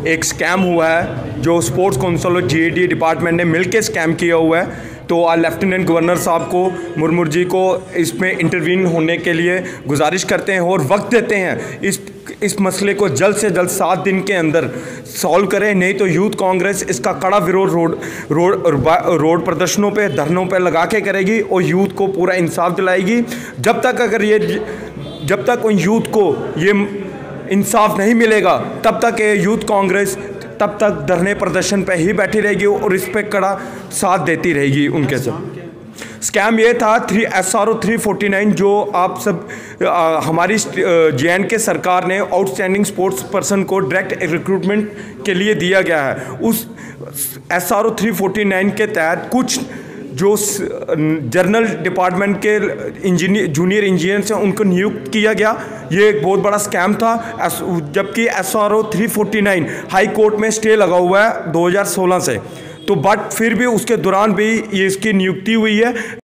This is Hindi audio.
एक स्कैम हुआ है जो स्पोर्ट्स काउंसिल और जीएडी डिपार्टमेंट ने मिलकर स्कैम किया हुआ है। तो लेफ्टिनेंट गवर्नर साहब को, मुर्मू जी को इसमें इंटरवीन होने के लिए गुजारिश करते हैं और वक्त देते हैं इस मसले को जल्द से जल्द 7 दिन के अंदर सॉल्व करें, नहीं तो यूथ कांग्रेस इसका कड़ा विरोध रोड प्रदर्शनों पे, धरनों पे लगा के करेगी और यूथ को पूरा इंसाफ दिलाएगी। जब तक उन यूथ को ये इंसाफ नहीं मिलेगा तब तक ये यूथ कांग्रेस तब तक धरने प्रदर्शन पे ही बैठी रहेगी और इस पे कड़ा साथ देती रहेगी उनके साथ। स्कैम ये था SRO 349 जो आप सब हमारी JNK सरकार ने आउटस्टैंडिंग स्पोर्ट्स पर्सन को डायरेक्ट रिक्रूटमेंट के लिए दिया गया है। उस SRO 349 के तहत कुछ जो जर्नल डिपार्टमेंट के जूनियर इंजीनियर्स हैं उनको नियुक्त किया गया। ये एक बहुत बड़ा स्कैम था, जबकि SRO 349 हाई कोर्ट में स्टे लगा हुआ है 2016 से। तो बट फिर भी उसके दौरान भी ये इसकी नियुक्ति हुई है।